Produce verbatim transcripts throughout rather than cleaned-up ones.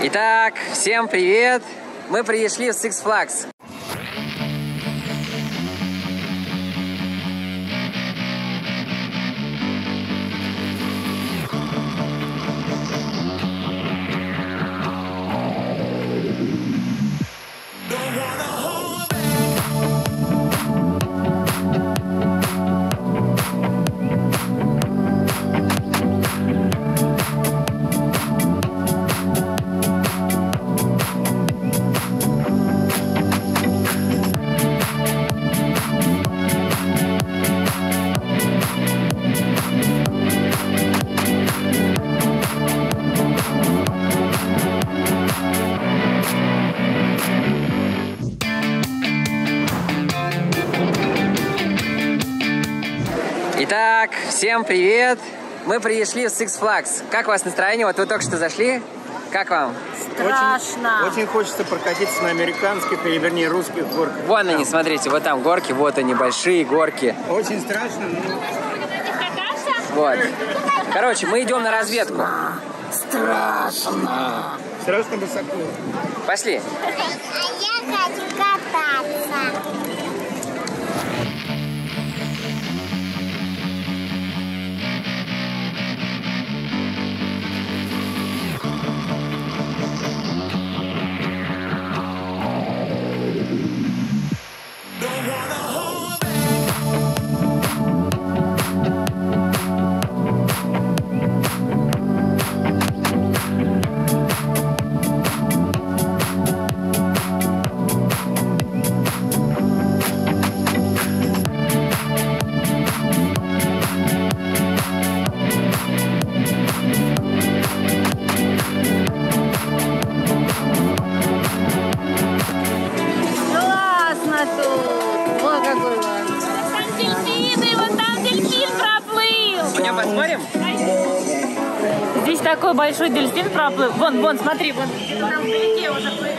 Итак, всем привет! Мы пришли в Six Flags. Итак, всем привет! Мы пришли в Six Flags. Как у вас настроение? Вот вы только что зашли. Как вам? Страшно. Очень, очень хочется прокатиться на американских, или вернее русских горках. Вон они, смотрите, вот там горки, вот они, большие горки. Очень страшно, но... Вот. Короче, мы идем на разведку. Страшно. Страшно высоко. Пошли. А я хочу кататься. Посмотрим? Здесь такой большой дельфин проплыл. Вон, вон, смотри, вон. Там вдалеке уже плывет.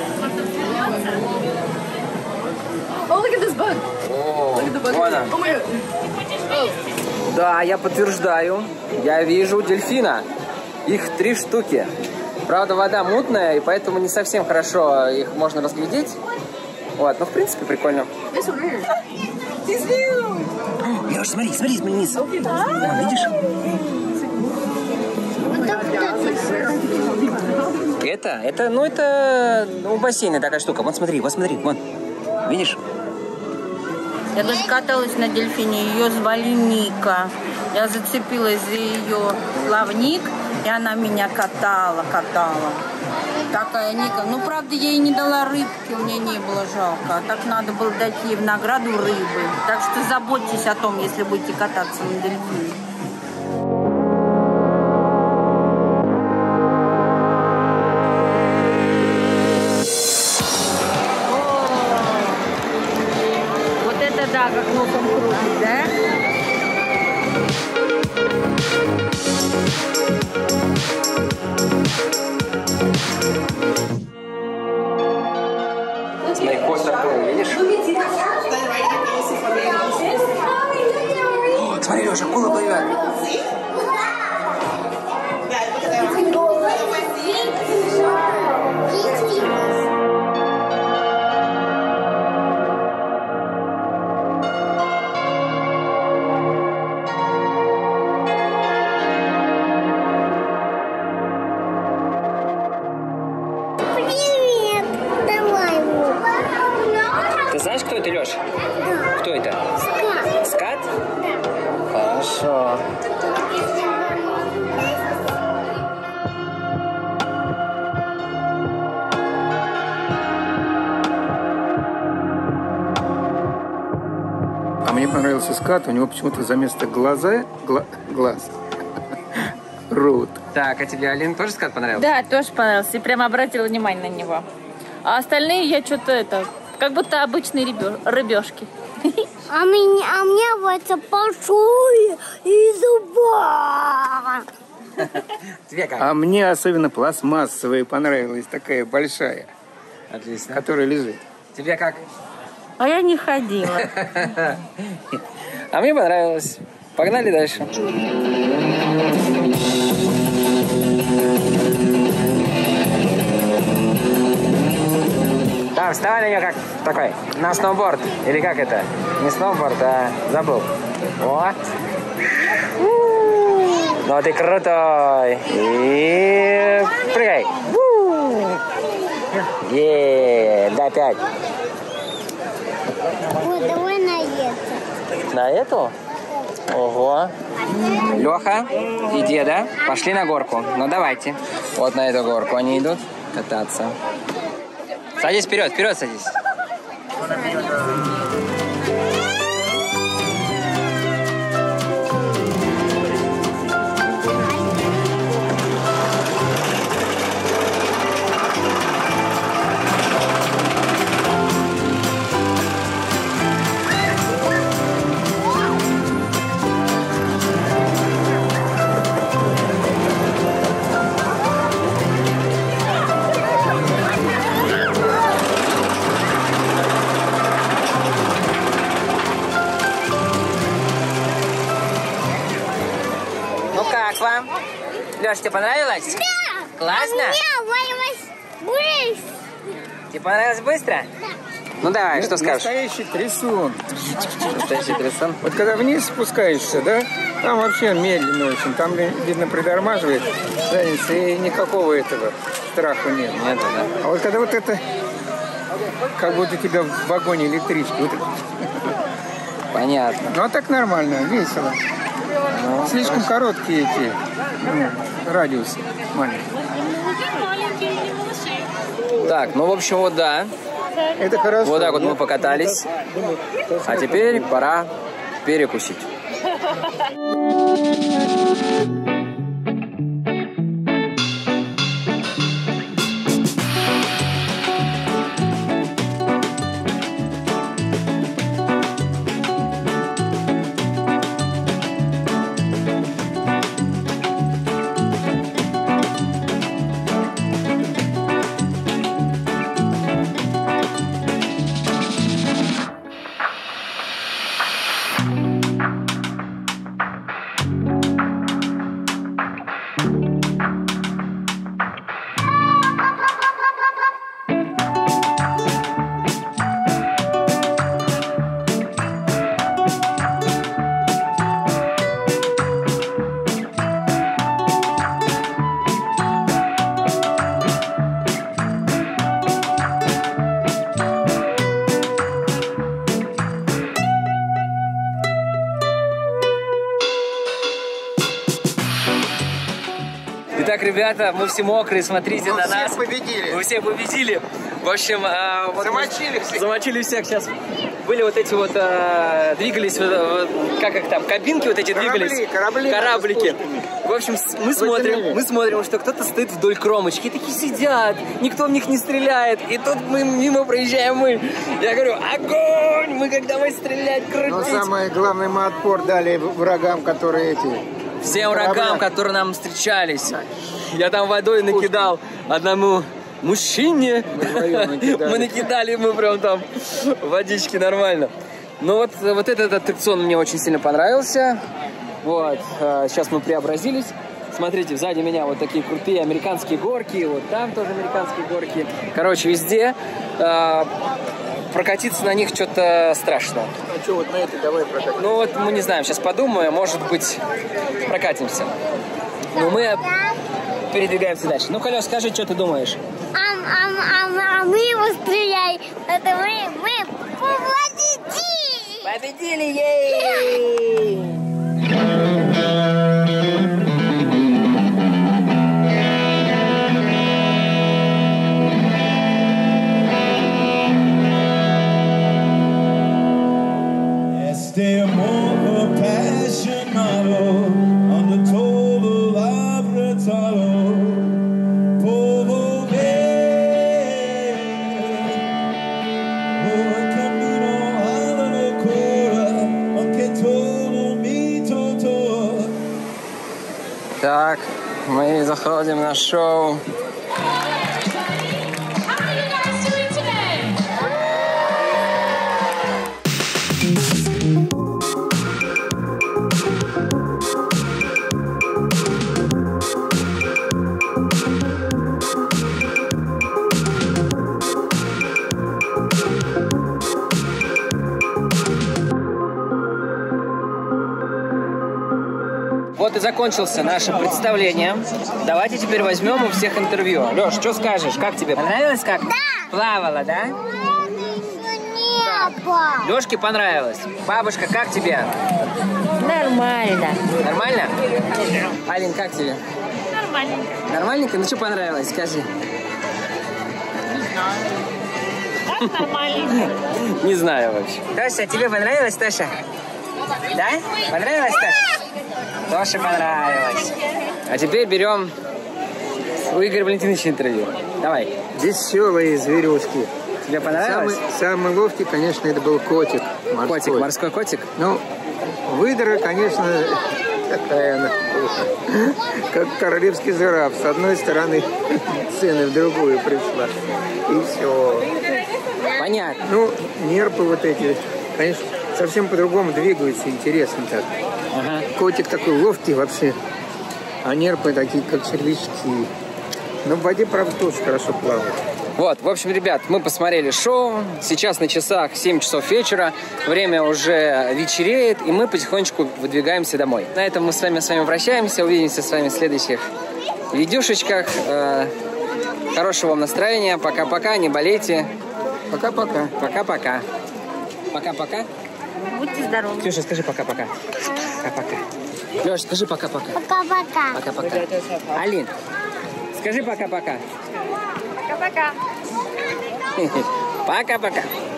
Oh, look at this bug. О, Look at the bug. вон он. Oh my god. Oh. Да, я подтверждаю. Я вижу дельфина. Их три штуки. Правда, вода мутная, и поэтому не совсем хорошо их можно разглядеть. Вот, но в принципе прикольно. This one right here. He's new. Леш, смотри, смотри, смотри вниз. Вон, видишь? Это, это, ну это у бассейна такая штука. Вот смотри, вот смотри, вон. Видишь? Я даже каталась на дельфине. Ее звали Ника. Я зацепилась за ее плавник, и она меня катала, катала. Такая Ника. Ну, правда, я ей не дала рыбки, у меня не было жалко. А так надо было дать ей в награду рыбы. Так что заботьтесь о том, если будете кататься на дельфине. Вот это да, как носом крутит, да? Смотри, хвост такой, видишь? О, смотри, Леша, акула плывет. Привет. Давай его. Ты знаешь, кто это, Леш? Да. Кто это? Скат. Скат? Да. Хорошо. А мне понравился скат, у него почему-то за место глаза, гла, глаз, рот. Так, а тебе, Алина, тоже скат понравился? Да, тоже понравился. И прям обратила внимание на него. А остальные я что-то это, как будто обычные рыбё- рыбешки. А мне, а мне вот это большое и зуба. Тебе как? А мне особенно пластмассовая понравилась, такая большая, Отлично. которая лежит. Тебе как? А я не ходила. А мне понравилось. Погнали дальше. вставай на нее как такой, на сноуборд. Или как это? Не сноуборд, а забыл. Вот. Ну ты крутой. И прыгай. Еее, дай пять. Вот, давай на это. На эту? Ого. Леха и деда пошли на горку. Ну давайте. Вот на эту горку они идут кататься. Садись вперед, вперед садись. Как вам? Леш, тебе понравилось? Да! Классно? А мне понравилось быстро. Тебе понравилось быстро? Да. Ну давай, что скажешь? Настоящий трясун. Настоящий трясон. Вот когда вниз спускаешься, да, там вообще медленно очень. Там, видно, придормаживает задница, и никакого этого страха нет. Нет, да. А вот когда вот это, как будто тебя в вагоне электрички. Вот это. Понятно. Ну а так нормально, весело. Ну, слишком хорошо. Короткие эти ну, радиусы маленькие. Так, ну в общем вот да. Это хорошо. Вот так вот мы покатались. А теперь пора перекусить. Итак, ребята, мы все мокрые, смотрите Мы на всех нас. победили. Мы всех победили. В общем, а, вот Замочили всех. Замочили всех. Сейчас были вот эти вот, а, двигались, вот, вот, как их там, кабинки вот эти Корабли, двигались. корабли Кораблики. В общем, с- мы смотрим, Водяные. мы смотрим, что кто-то стоит вдоль кромочки. И такие сидят, никто в них не стреляет. И тут мы мимо проезжаем мы. Я говорю, огонь! Мы как давай стрелять, крутить. Но самое главное, мы отпор дали врагам, которые эти... Всем врагам, Корабля. которые нам встречались. Я там водой накидал одному мужчине. вдвоем накидали. Мы накидали, мы прям там водички нормально. Ну вот, вот этот аттракцион мне очень сильно понравился. Вот, а, сейчас мы преобразились. Смотрите, сзади меня вот такие крутые американские горки. Вот там тоже американские горки. Короче, везде. А, прокатиться на них что-то страшно. А что, вот на это давай прокатим. Ну вот мы не знаем, сейчас подумаем, может быть, прокатимся. Но мы передвигаемся дальше. Ну, Колес, скажи, что ты думаешь? Ам, ам, ам, а мы его стреляем. Это мы, мы победили. Победили! Ей! Este amor apasionado ando todo apretado por volver por el camino a la locura, aunque todo mi todo. Так, мы заходим на шоу. How are you guys doing today? закончился наше представление. Давайте теперь возьмем у всех интервью. Леш, что скажешь? Как тебе? Понравилось как? Да. Плавала, да? Небо. Лешке понравилось. Бабушка, как тебе? Нормально. Нормально? Алин, как тебе? Нормально. Нормальненько? Ну что понравилось? Скажи. Так нормально. Не знаю вообще. Тоша, тебе понравилось, Тоша? Да? Понравилось, Тоша? Тоше понравилось. А теперь берем у Игоря Валентиновича интервью. Давай. Веселые зверюшки. Тебе понравилось? Самый, самый ловкий, конечно, это был котик. Морской. Котик, морской котик? Ну, выдра, конечно, такая она, как королевский жираф. С одной стороны сцены, в другую пришла. И все. Понятно. Ну, нерпы вот эти, конечно, совсем по-другому двигаются, интересно так. Ага. Котик такой ловкий вообще, а нерпы такие, как червячки. Но в воде, правда, тоже хорошо плавают. Вот, в общем, ребят, мы посмотрели шоу. Сейчас на часах семь часов вечера. Время уже вечереет, и мы потихонечку выдвигаемся домой. На этом мы с вами с вами прощаемся. Увидимся с вами в следующих видюшечках. Э, хорошего вам настроения. Пока-пока, не болейте. Пока-пока. Пока-пока. Пока-пока. Будьте здоровы. Ксюша, скажи пока-пока. Пока-пока. Леш, скажи пока-пока. Пока-пока. Пока-пока. Алин, скажи пока-пока. Пока-пока. Пока-пока.